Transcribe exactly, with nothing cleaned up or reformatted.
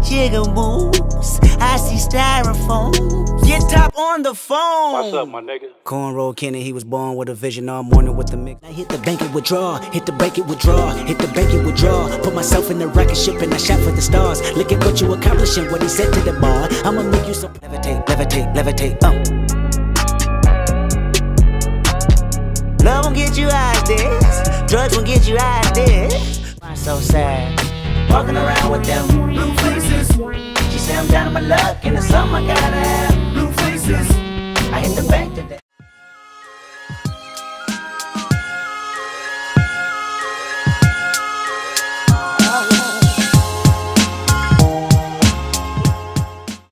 jigger moves. I see styrofoam. Get top on the phone. What's up, my nigga? Cornrow Kenny, he was born with a vision all morning with the mix. I hit the bank and withdraw, hit the bank and withdraw, hit the bank and withdraw. Put myself in the rocket ship and I shot for the stars. Look at what you accomplishing, what he said to the bar. I'ma make you so levitate, levitate, levitate, uh. Love won't get you out of this. Drugs won't get you out of this. I'm so sad, walking around with them blue faces. She say I'm down on my luck and it's something I gotta have.